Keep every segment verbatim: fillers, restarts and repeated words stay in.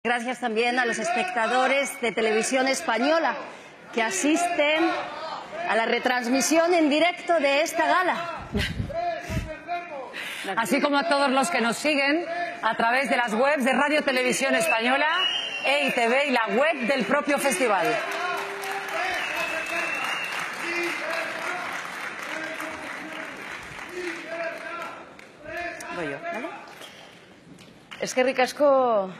Gracias también a los espectadores de Televisión Española que asisten a la retransmisión en directo de esta gala. Así como a todos los que nos siguen a través de las webs de Radio Televisión Española, E I T V y la web del propio festival. Voy yo, ¿vale? Eskerrik asko...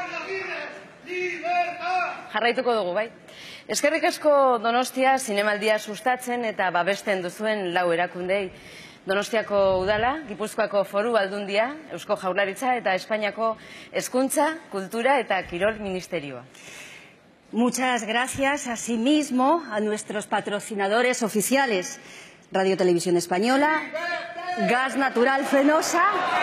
Jarraituko dugu, bai. Eskerrik asko Donostia zinemaldia sustatzen eta babesten duzuen lau erakundei. Donostiako Udala, Gipuzkoako Foru Aldundia, Eusko Jaurlaritza eta Espainiako Hezkuntza, Kultura eta Kirol Ministerioa. Muchas gracias asimismo a nuestros patrocinadores oficiales, Radio Televisión Española, Gas Natural Fenosa,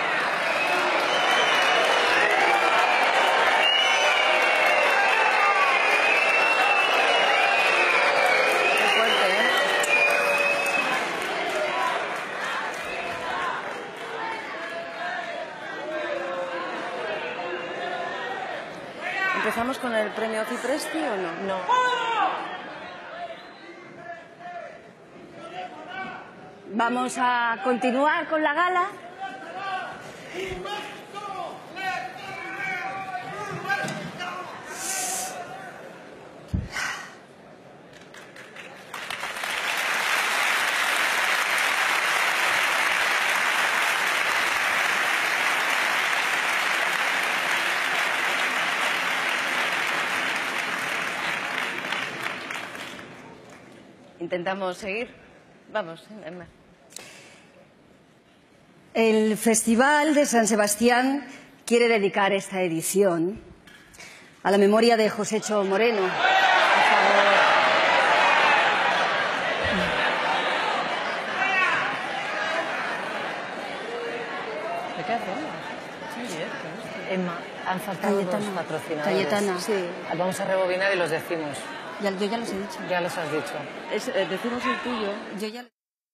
¿empezamos con el premio Cipresti o no? No. Vamos a continuar con la gala. Intentamos seguir. Vamos. El Festival de San Sebastián quiere dedicar esta edición a la memoria de Josécho Moreno. Por favor. ¿De qué hacemos? Emma, han faltado los patrocinadores. Cayetana, sí. Vamos a rebobinar y los decimos. Ya, yo ya los he dicho. Ya los has dicho. Es, eh, decimos el tuyo. Yo ya...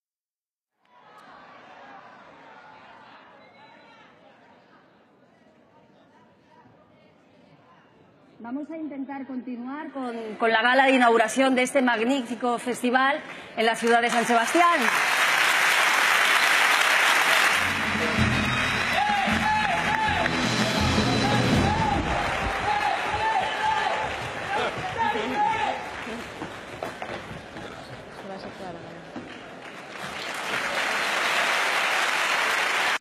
Vamos a intentar continuar con, con la gala de inauguración de este magnífico festival en la ciudad de San Sebastián.